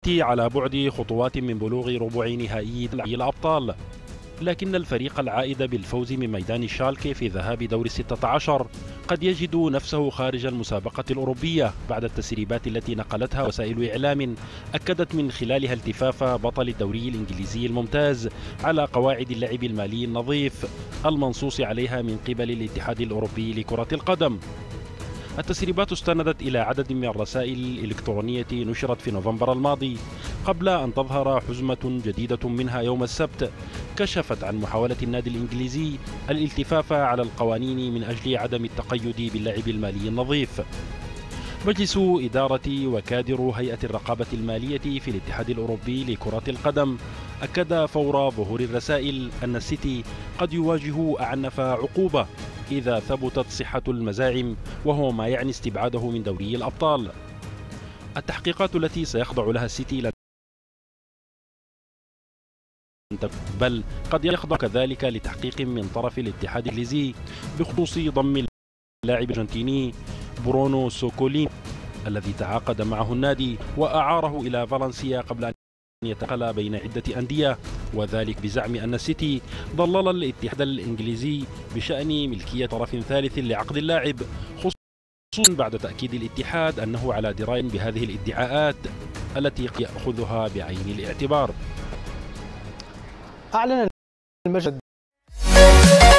على بعد خطوات من بلوغ ربع نهائي دوري الأبطال، لكن الفريق العائد بالفوز من ميدان شالكي في ذهاب دور 16 قد يجد نفسه خارج المسابقة الأوروبية بعد التسريبات التي نقلتها وسائل إعلام أكدت من خلالها التفاف بطل الدوري الإنجليزي الممتاز على قواعد اللعب المالي النظيف المنصوص عليها من قبل الاتحاد الأوروبي لكرة القدم. التسريبات استندت إلى عدد من الرسائل الإلكترونية نشرت في نوفمبر الماضي قبل أن تظهر حزمة جديدة منها يوم السبت كشفت عن محاولة النادي الإنجليزي الالتفاف على القوانين من أجل عدم التقيد باللعب المالي النظيف. مجلس إدارة وكادر هيئة الرقابة المالية في الاتحاد الأوروبي لكرة القدم أكد فور ظهور الرسائل أن السيتي قد يواجه أعنف عقوبة إذا ثبتت صحة المزاعم، وهو ما يعني استبعاده من دوري الأبطال. التحقيقات التي سيخضع لها السيتي لن بل قد يخضع كذلك لتحقيق من طرف الاتحاد الإنجليزي بخصوص ضم اللاعب الأرجنتيني برونو سوكولين الذي تعاقد معه النادي وأعاره إلى فالنسيا قبل أن يتنقل بين عدة أندية، وذلك بزعم أن السيتي ضلل الاتحاد الإنجليزي بشأن ملكية طرف ثالث لعقد اللاعب، خصوصا بعد تأكيد الاتحاد أنه على دراية بهذه الادعاءات التي يأخذها بعين الاعتبار. أعلن المجلس